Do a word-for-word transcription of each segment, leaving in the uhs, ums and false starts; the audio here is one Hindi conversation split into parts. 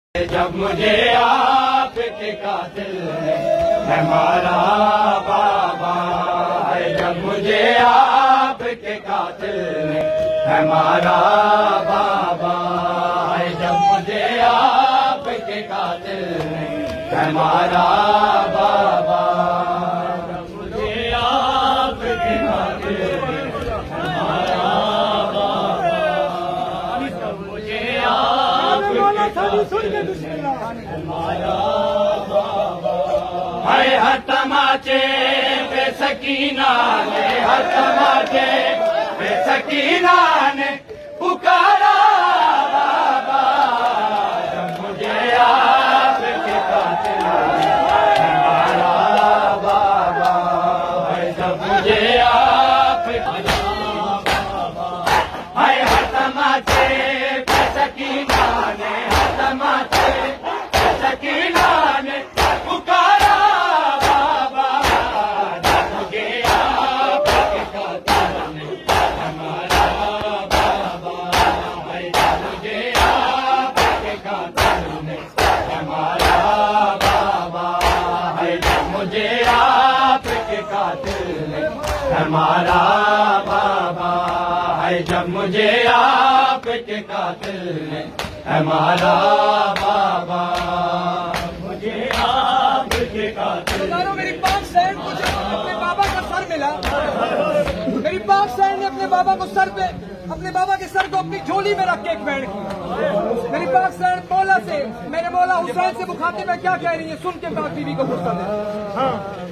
जब मुझे आपके कातिल ने है मारा बाबा है, जब मुझे आपके कातिल ने है मारा बाबा है, जब मुझे आपके कातिल ने है मारा बाबा, जब मुझे आपके कातिल ने है मारा बाबा, जब मुझे आपके कातिल हमारा बाबा है, हर तमाचे पे सकीना ने, हर तमाचे पे सकीना ने पुकारा बाबा, जब मुझे आपके कातिल हमारा बाबा है, जब मुझे आपके बाबा है, हर तमाचे पे सकीना ने, हर तमाचे सकीना ने पुकारा बाबा, जब मुझे आपके कातिल ने हमारा बाबा है, जब मुझे आपके कातिल ने हमारा बाबा है, जब मुझे आपके कातिल ने हमारा बाबा है, जब मुझे आपके कातिल ने हमारा बाबा, मुझे आपके कातिल। मेरी पाक सैन को अपने बाबा का सर मिला, मेरी पाक सैन ने अपने बाबा को सर पे, अपने बाबा के सर को अपनी झोली में रख के एक बैंड की। मेरी पाक सैन मौला से, मेरे मौला हुसैन से मुखातिब में क्या कह रही है, सुन के पाक बीवी को गुस्सा दे।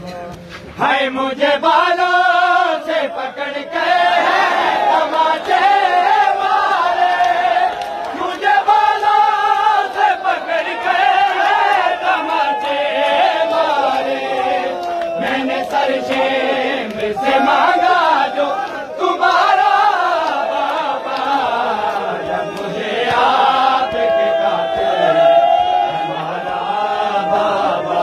है मुझे बालों से पकड़ के तमाचे मारे, मुझे बालों से पकड़ के तमाचे मारे, मैंने सर शेम से मांगा जो तुम्हारा बाबा, जब मुझे आपके कातिल हमारा बाबा।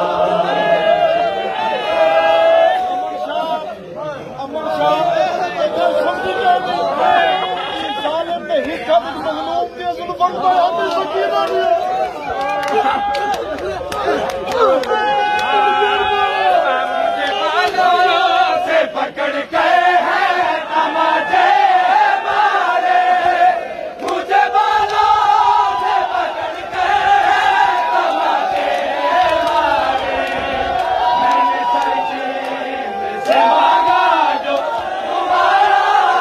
से पकड़ के है तमाचे मारे, मुझे बालों से पकड़ के तमाचे मारे, मैंने सर से मांगा जो तुम्हारा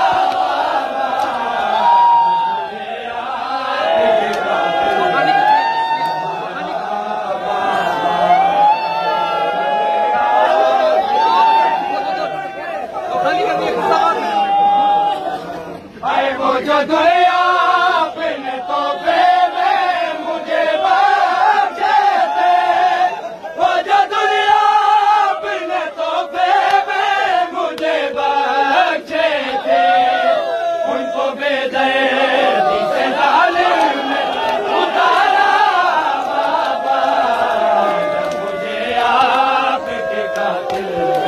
जो दुनिया अपने तोहफे में मुझे बख्शे थे, वो जो दुनिया अपने तोहफे में मुझे बख्शे थे, उनको बेदर्दी से जालिम में उतारा बाबा, जब मुझे आपके कातिल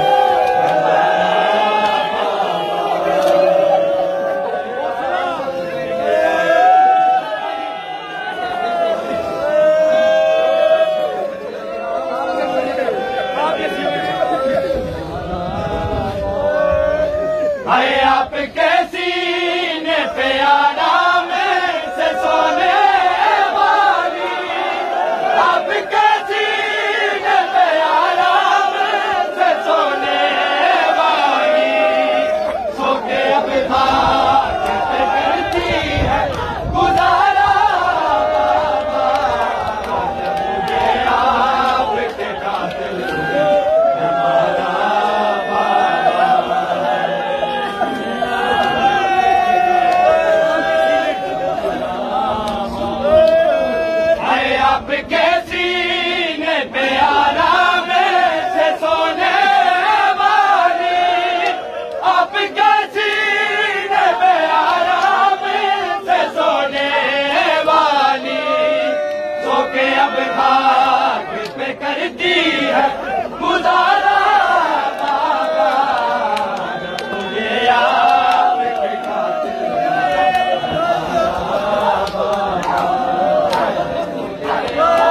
है, आपके सीने पे आराम से सोने वाली, आपके सीने पे आराम से सोने वाली, सो के अब भाग करती है गुजारा बाबा, जब मुझे आपके कातिल हमारा आपके सीने पे आराम से सोने वाली, आपके सीने पे आराम से सोने वाली, सो के अब भाग पे करती है गुजारा बाबा, जब मुझे आपके कातिल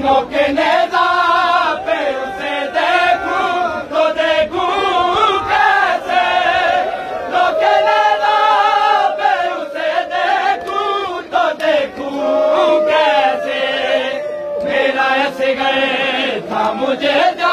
नोके नेज़ा पे उसे देखूं तो देखूं कैसे, नोके नेज़ा पे उसे देखूं तो देखूं कैसे, मेरा असगर था मुझे